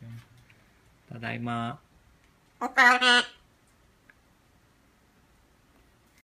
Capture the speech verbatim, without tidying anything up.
ただいま。 おかえり。